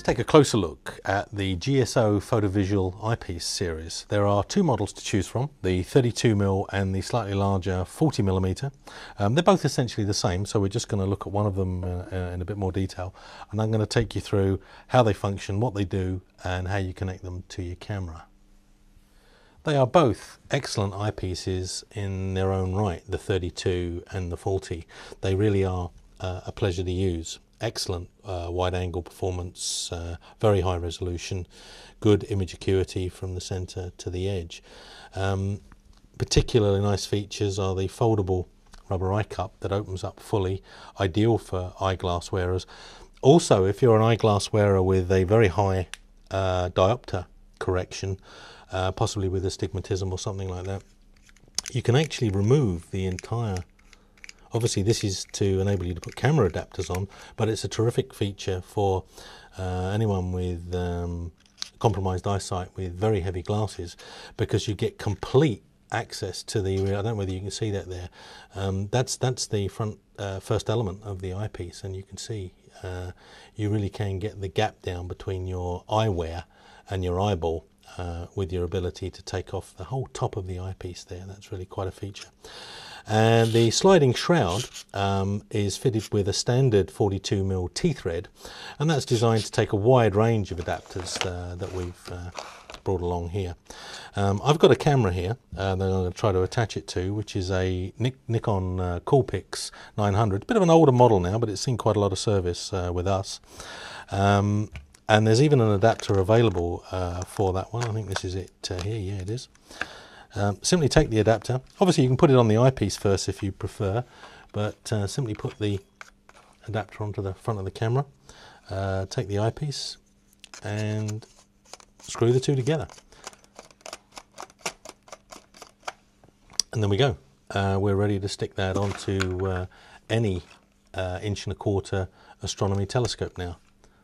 Let's take a closer look at the GSO Photovisual Eyepiece series. There are two models to choose from, the 32mm and the slightly larger 40mm. They're both essentially the same, so we're just going to look at one of them in a bit more detail, and I'm going to take you through how they function, what they do, and how you connect them to your camera. They are both excellent eyepieces in their own right, the 32 and the 40. They really are a pleasure to use. Excellent wide angle performance, very high resolution, good image acuity from the center to the edge. Particularly nice features are the foldable rubber eye cup that opens up fully, ideal for eyeglass wearers. Also, if you're an eyeglass wearer with a very high diopter correction, possibly with astigmatism or something like that, you can actually remove the entire. Obviously this is to enable you to put camera adapters on, but it's a terrific feature for anyone with compromised eyesight with very heavy glasses, because you get complete access to the, I don't know whether you can see that there, that's the front first element of the eyepiece, and you can see you really can get the gap down between your eyewear and your eyeball with your ability to take off the whole top of the eyepiece there. That's really quite a feature. And the sliding shroud is fitted with a standard 42mm T-thread, and that's designed to take a wide range of adapters that we've brought along here. I've got a camera here that I'm going to try to attach it to, which is a Nikon Coolpix 900. Bit of an older model now, but it's seen quite a lot of service with us. And there's even an adapter available for that one. I think this is it here. Yeah, it is. Simply take the adapter. Obviously you can put it on the eyepiece first if you prefer, but simply put the adapter onto the front of the camera, take the eyepiece and screw the two together. And there we go. We're ready to stick that onto any 1.25" astronomy telescope now.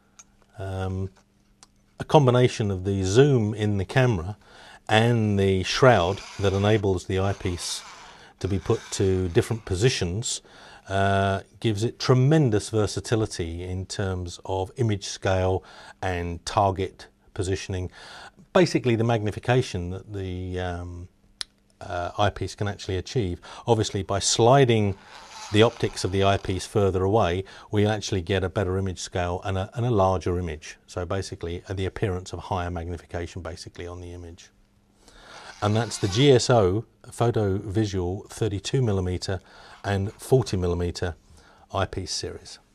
A combination of the zoom in the camera and the shroud that enables the eyepiece to be put to different positions gives it tremendous versatility in terms of image scale and target positioning. Basically the magnification that the eyepiece can actually achieve. Obviously by sliding the optics of the eyepiece further away, we actually get a better image scale and a larger image. So basically the appearance of higher magnification basically on the image. And that's the GSO Photovisual 32mm and 40mm eyepiece series.